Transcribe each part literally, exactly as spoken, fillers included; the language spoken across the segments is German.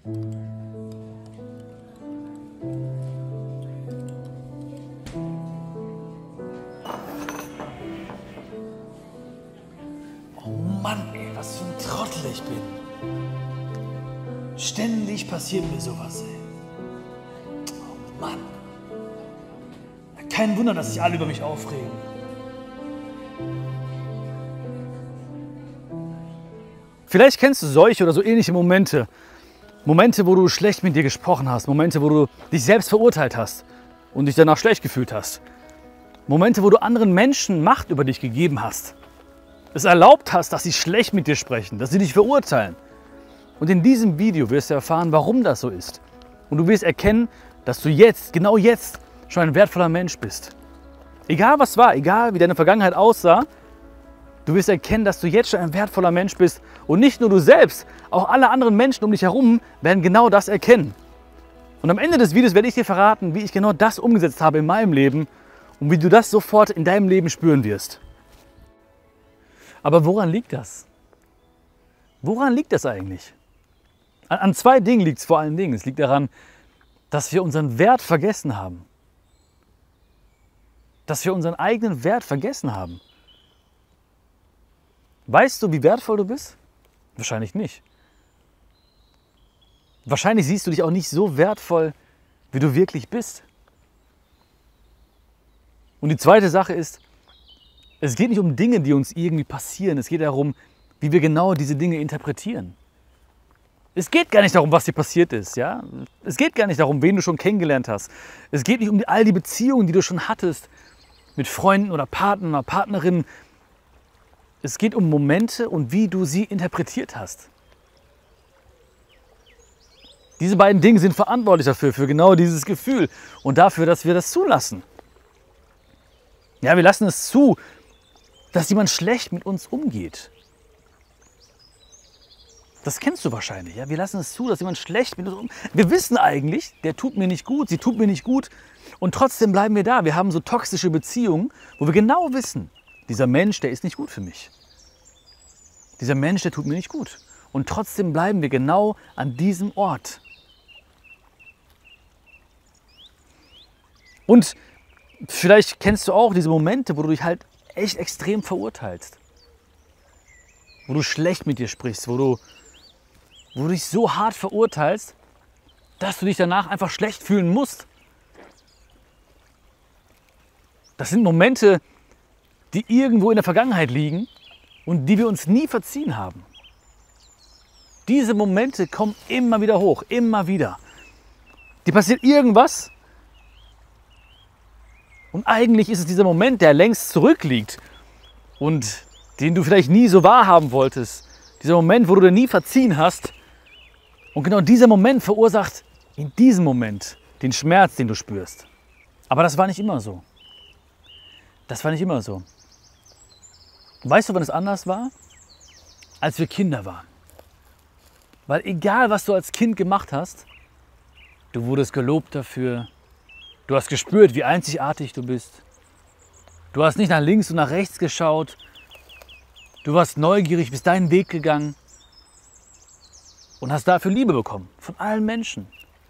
Oh Mann, ey, was für ein Trottel ich bin. Ständig passiert mir sowas, ey. Oh Mann. Kein Wunder, dass sich alle über mich aufregen. Vielleicht kennst du solche oder so ähnliche Momente. Momente, wo du schlecht mit dir gesprochen hast. Momente, wo du dich selbst verurteilt hast und dich danach schlecht gefühlt hast. Momente, wo du anderen Menschen Macht über dich gegeben hast. Es erlaubt hast, dass sie schlecht mit dir sprechen, dass sie dich verurteilen. Und in diesem Video wirst du erfahren, warum das so ist. Und du wirst erkennen, dass du jetzt, genau jetzt, schon ein wertvoller Mensch bist. Egal was war, egal wie deine Vergangenheit aussah, du wirst erkennen, dass du jetzt schon ein wertvoller Mensch bist. Und nicht nur du selbst, auch alle anderen Menschen um dich herum werden genau das erkennen. Und am Ende des Videos werde ich dir verraten, wie ich genau das umgesetzt habe in meinem Leben und wie du das sofort in deinem Leben spüren wirst. Aber woran liegt das? Woran liegt das eigentlich? An, an zwei Dingen liegt es vor allen Dingen. Es liegt daran, dass wir unseren Wert vergessen haben. Dass wir unseren eigenen Wert vergessen haben. Weißt du, wie wertvoll du bist? Wahrscheinlich nicht. Wahrscheinlich siehst du dich auch nicht so wertvoll, wie du wirklich bist. Und die zweite Sache ist, es geht nicht um Dinge, die uns irgendwie passieren. Es geht darum, wie wir genau diese Dinge interpretieren. Es geht gar nicht darum, was dir passiert ist. Ja? Es geht gar nicht darum, wen du schon kennengelernt hast. Es geht nicht um all die Beziehungen, die du schon hattest, mit Freunden oder Partnern oder Partnerinnen. Es geht um Momente und wie du sie interpretiert hast. Diese beiden Dinge sind verantwortlich dafür, für genau dieses Gefühl und dafür, dass wir das zulassen. Ja, wir lassen es zu, dass jemand schlecht mit uns umgeht. Das kennst du wahrscheinlich. Ja? Wir lassen es zu, dass jemand schlecht mit uns umgeht. Wir wissen eigentlich, der tut mir nicht gut, sie tut mir nicht gut. Und trotzdem bleiben wir da. Wir haben so toxische Beziehungen, wo wir genau wissen, dieser Mensch, der ist nicht gut für mich. Dieser Mensch, der tut mir nicht gut. Und trotzdem bleiben wir genau an diesem Ort. Und vielleicht kennst du auch diese Momente, wo du dich halt echt extrem verurteilst. Wo du schlecht mit dir sprichst, wo du, wo du dich so hart verurteilst, dass du dich danach einfach schlecht fühlen musst. Das sind Momente, die irgendwo in der Vergangenheit liegen und die wir uns nie verziehen haben. Diese Momente kommen immer wieder hoch, immer wieder. Dir passiert irgendwas und eigentlich ist es dieser Moment, der längst zurückliegt und den du vielleicht nie so wahrhaben wolltest. Dieser Moment, wo du dir nie verziehen hast. Und genau dieser Moment verursacht in diesem Moment den Schmerz, den du spürst. Aber das war nicht immer so. Das war nicht immer so. Weißt du, wann es anders war? Als wir Kinder waren. Weil egal, was du als Kind gemacht hast, du wurdest gelobt dafür. Du hast gespürt, wie einzigartig du bist. Du hast nicht nach links und nach rechts geschaut. Du warst neugierig, bist deinen Weg gegangen und hast dafür Liebe bekommen von allen Menschen.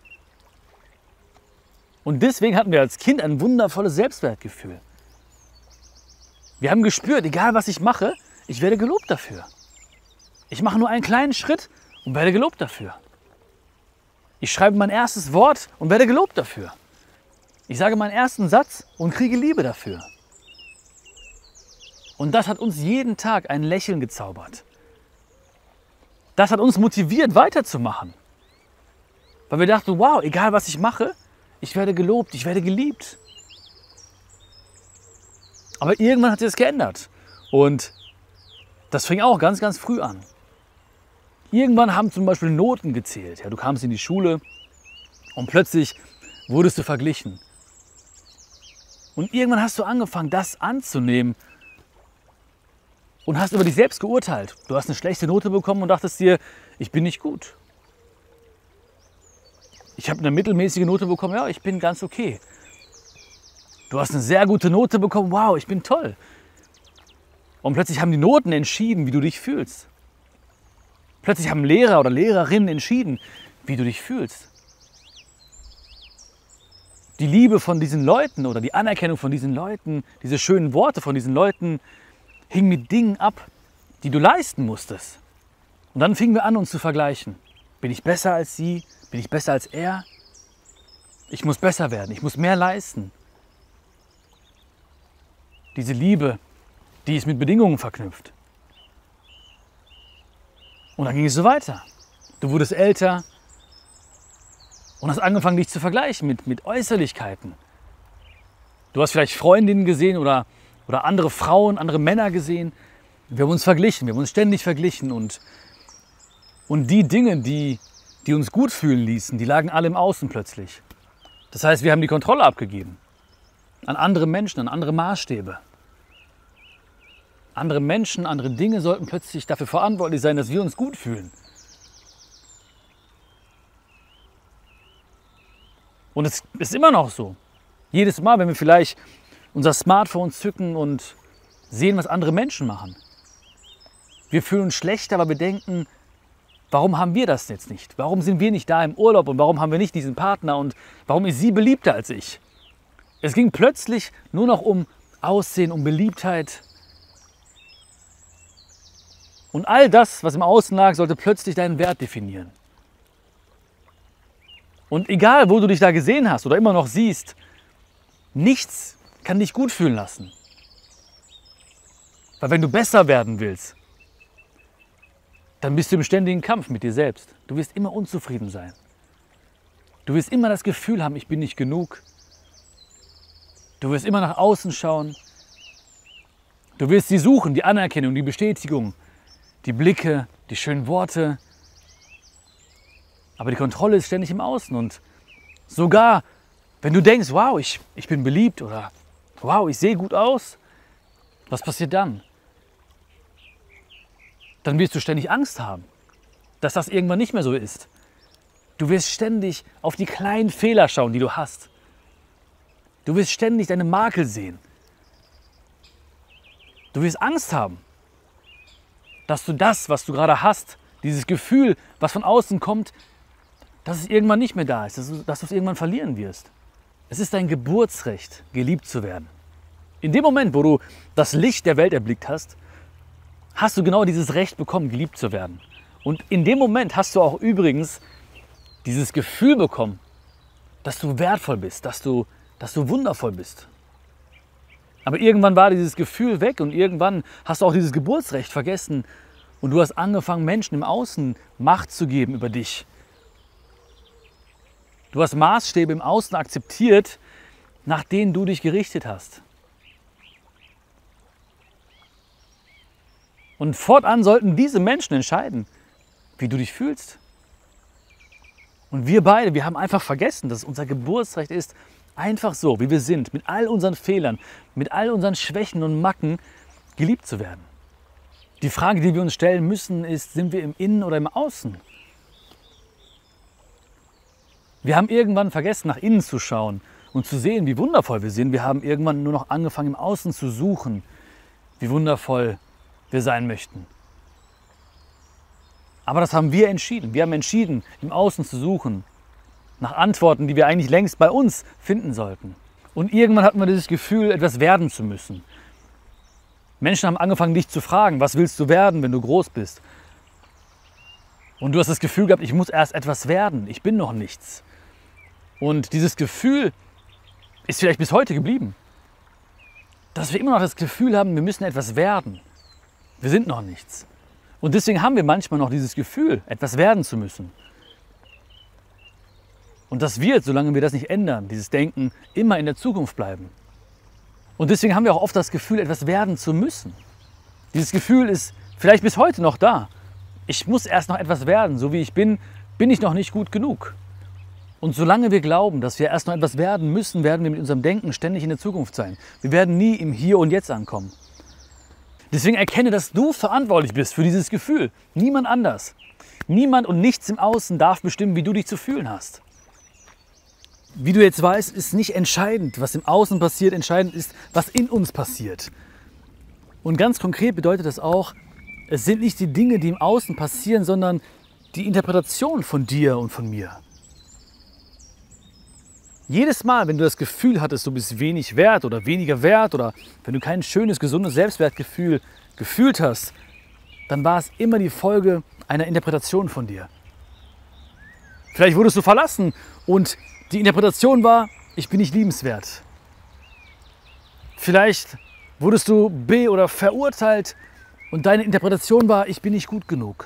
Und deswegen hatten wir als Kind ein wundervolles Selbstwertgefühl. Wir haben gespürt, egal was ich mache, ich werde gelobt dafür. Ich mache nur einen kleinen Schritt und werde gelobt dafür. Ich schreibe mein erstes Wort und werde gelobt dafür. Ich sage meinen ersten Satz und kriege Liebe dafür. Und das hat uns jeden Tag ein Lächeln gezaubert. Das hat uns motiviert, weiterzumachen. Weil wir dachten, wow, egal was ich mache, ich werde gelobt, ich werde geliebt. Aber irgendwann hat sich das geändert. Und das fing auch ganz, ganz früh an. Irgendwann haben zum Beispiel Noten gezählt. Ja, du kamst in die Schule und plötzlich wurdest du verglichen. Und irgendwann hast du angefangen, das anzunehmen und hast über dich selbst geurteilt. Du hast eine schlechte Note bekommen und dachtest dir, ich bin nicht gut. Ich habe eine mittelmäßige Note bekommen, ja, ich bin ganz okay. Du hast eine sehr gute Note bekommen, wow, ich bin toll. Und plötzlich haben die Noten entschieden, wie du dich fühlst. Plötzlich haben Lehrer oder Lehrerinnen entschieden, wie du dich fühlst. Die Liebe von diesen Leuten oder die Anerkennung von diesen Leuten, diese schönen Worte von diesen Leuten, hing mit Dingen ab, die du leisten musstest. Und dann fingen wir an, uns zu vergleichen. Bin ich besser als sie? Bin ich besser als er? Ich muss besser werden, ich muss mehr leisten. Diese Liebe, die ist mit Bedingungen verknüpft. Und dann ging es so weiter. Du wurdest älter und hast angefangen, dich zu vergleichen mit, mit Äußerlichkeiten. Du hast vielleicht Freundinnen gesehen oder, oder andere Frauen, andere Männer gesehen. Wir haben uns verglichen, wir haben uns ständig verglichen. Und, und die Dinge, die, die uns gut fühlen ließen, die lagen alle im Außen plötzlich. Das heißt, wir haben die Kontrolle abgegeben. An andere Menschen, an andere Maßstäbe. Andere Menschen, andere Dinge sollten plötzlich dafür verantwortlich sein, dass wir uns gut fühlen. Und es ist immer noch so. Jedes Mal, wenn wir vielleicht unser Smartphone zücken und sehen, was andere Menschen machen. Wir fühlen uns schlechter, aber wir denken, warum haben wir das jetzt nicht? Warum sind wir nicht da im Urlaub und warum haben wir nicht diesen Partner und warum ist sie beliebter als ich? Es ging plötzlich nur noch um Aussehen, um Beliebtheit. Und all das, was im Außen lag, sollte plötzlich deinen Wert definieren. Und egal, wo du dich da gesehen hast oder immer noch siehst, nichts kann dich gut fühlen lassen. Weil wenn du besser werden willst, dann bist du im ständigen Kampf mit dir selbst. Du wirst immer unzufrieden sein. Du wirst immer das Gefühl haben, ich bin nicht genug. Du wirst immer nach außen schauen. Du wirst sie suchen, die Anerkennung, die Bestätigung, die Blicke, die schönen Worte. Aber die Kontrolle ist ständig im Außen. Und sogar, wenn du denkst, wow, ich, ich bin beliebt oder wow, ich sehe gut aus, was passiert dann? Dann wirst du ständig Angst haben, dass das irgendwann nicht mehr so ist. Du wirst ständig auf die kleinen Fehler schauen, die du hast. Du wirst ständig deine Makel sehen. Du wirst Angst haben, dass du das, was du gerade hast, dieses Gefühl, was von außen kommt, dass es irgendwann nicht mehr da ist, dass du, dass du es irgendwann verlieren wirst. Es ist dein Geburtsrecht, geliebt zu werden. In dem Moment, wo du das Licht der Welt erblickt hast, hast du genau dieses Recht bekommen, geliebt zu werden. Und in dem Moment hast du auch übrigens dieses Gefühl bekommen, dass du wertvoll bist, dass du, dass du wundervoll bist. Aber irgendwann war dieses Gefühl weg und irgendwann hast du auch dieses Geburtsrecht vergessen und du hast angefangen, Menschen im Außen Macht zu geben über dich. Du hast Maßstäbe im Außen akzeptiert, nach denen du dich gerichtet hast. Und fortan sollten diese Menschen entscheiden, wie du dich fühlst. Und wir beide, wir haben einfach vergessen, dass es unser Geburtsrecht ist, einfach so, wie wir sind, mit all unseren Fehlern, mit all unseren Schwächen und Macken geliebt zu werden. Die Frage, die wir uns stellen müssen, ist, sind wir im Innen oder im Außen? Wir haben irgendwann vergessen, nach innen zu schauen und zu sehen, wie wundervoll wir sind. Wir haben irgendwann nur noch angefangen, im Außen zu suchen, wie wundervoll wir sein möchten. Aber das haben wir entschieden. Wir haben entschieden, im Außen zu suchen, nach Antworten, die wir eigentlich längst bei uns finden sollten. Und irgendwann hatten wir dieses Gefühl, etwas werden zu müssen. Menschen haben angefangen, dich zu fragen, was willst du werden, wenn du groß bist? Und du hast das Gefühl gehabt, ich muss erst etwas werden, ich bin noch nichts. Und dieses Gefühl ist vielleicht bis heute geblieben. Dass wir immer noch das Gefühl haben, wir müssen etwas werden. Wir sind noch nichts. Und deswegen haben wir manchmal noch dieses Gefühl, etwas werden zu müssen. Und das wird, solange wir das nicht ändern, dieses Denken, immer in der Zukunft bleiben. Und deswegen haben wir auch oft das Gefühl, etwas werden zu müssen. Dieses Gefühl ist vielleicht bis heute noch da. Ich muss erst noch etwas werden. So wie ich bin, bin ich noch nicht gut genug. Und solange wir glauben, dass wir erst noch etwas werden müssen, werden wir mit unserem Denken ständig in der Zukunft sein. Wir werden nie im Hier und Jetzt ankommen. Deswegen erkenne, dass du verantwortlich bist für dieses Gefühl. Niemand anders. Niemand und nichts im Außen darf bestimmen, wie du dich zu fühlen hast. Wie du jetzt weißt, ist nicht entscheidend, was im Außen passiert. Entscheidend ist, was in uns passiert. Und ganz konkret bedeutet das auch, es sind nicht die Dinge, die im Außen passieren, sondern die Interpretation von dir und von mir. Jedes Mal, wenn du das Gefühl hattest, du bist wenig wert oder weniger wert oder wenn du kein schönes, gesundes Selbstwertgefühl gefühlt hast, dann war es immer die Folge einer Interpretation von dir. Vielleicht wurdest du verlassen und die Interpretation war, ich bin nicht liebenswert. Vielleicht wurdest du be- oder verurteilt und deine Interpretation war, ich bin nicht gut genug.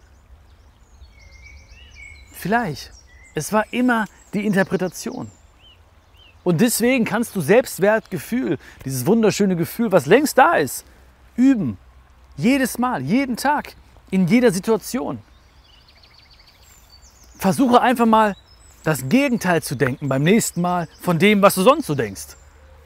Vielleicht. Es war immer die Interpretation. Und deswegen kannst du Selbstwertgefühl, dieses wunderschöne Gefühl, was längst da ist, üben. Jedes Mal, jeden Tag, in jeder Situation. Versuche einfach mal, das Gegenteil zu denken beim nächsten Mal von dem, was du sonst so denkst.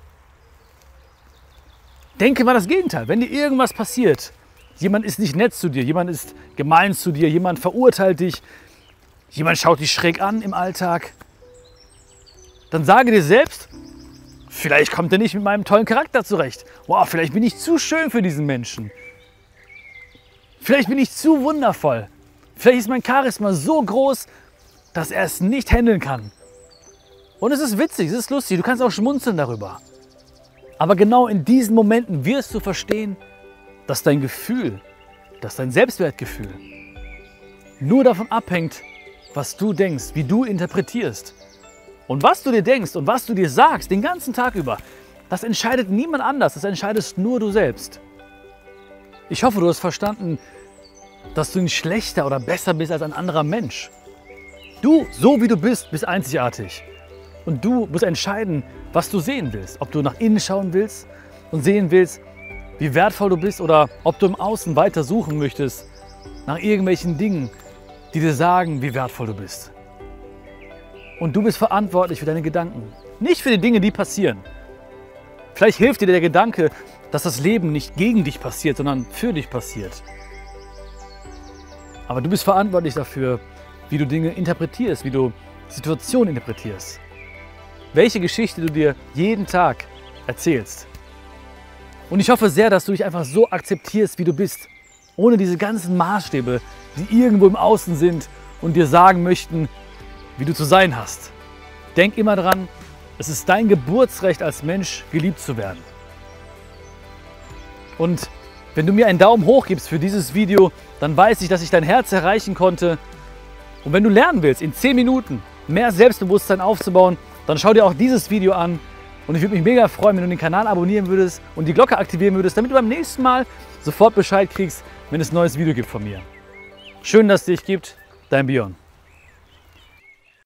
Denke mal das Gegenteil. Wenn dir irgendwas passiert, jemand ist nicht nett zu dir, jemand ist gemein zu dir, jemand verurteilt dich, jemand schaut dich schräg an im Alltag, dann sage dir selbst, vielleicht kommt er nicht mit meinem tollen Charakter zurecht. Wow, vielleicht bin ich zu schön für diesen Menschen. Vielleicht bin ich zu wundervoll. Vielleicht ist mein Charisma so groß, dass er es nicht handeln kann. Und es ist witzig, es ist lustig, du kannst auch schmunzeln darüber. Aber genau in diesen Momenten wirst du verstehen, dass dein Gefühl, dass dein Selbstwertgefühl nur davon abhängt, was du denkst, wie du interpretierst. Und was du dir denkst und was du dir sagst den ganzen Tag über, das entscheidet niemand anders, das entscheidest nur du selbst. Ich hoffe, du hast verstanden, dass du nicht schlechter oder besser bist als ein anderer Mensch. Du, so wie du bist, bist einzigartig. Und du musst entscheiden, was du sehen willst. Ob du nach innen schauen willst und sehen willst, wie wertvoll du bist, oder ob du im Außen weiter suchen möchtest nach irgendwelchen Dingen, die dir sagen, wie wertvoll du bist. Und du bist verantwortlich für deine Gedanken, nicht für die Dinge, die passieren. Vielleicht hilft dir der Gedanke, dass das Leben nicht gegen dich passiert, sondern für dich passiert. Aber du bist verantwortlich dafür, wie du Dinge interpretierst, wie du Situationen interpretierst. Welche Geschichte du dir jeden Tag erzählst. Und ich hoffe sehr, dass du dich einfach so akzeptierst, wie du bist. Ohne diese ganzen Maßstäbe, die irgendwo im Außen sind und dir sagen möchten, wie du zu sein hast. Denk immer dran, es ist dein Geburtsrecht als Mensch, geliebt zu werden. Und wenn du mir einen Daumen hoch gibst für dieses Video, dann weiß ich, dass ich dein Herz erreichen konnte. Und wenn du lernen willst, in zehn Minuten mehr Selbstbewusstsein aufzubauen, dann schau dir auch dieses Video an. Und ich würde mich mega freuen, wenn du den Kanal abonnieren würdest und die Glocke aktivieren würdest, damit du beim nächsten Mal sofort Bescheid kriegst, wenn es ein neues Video gibt von mir. Schön, dass es dich gibt. Dein Björn.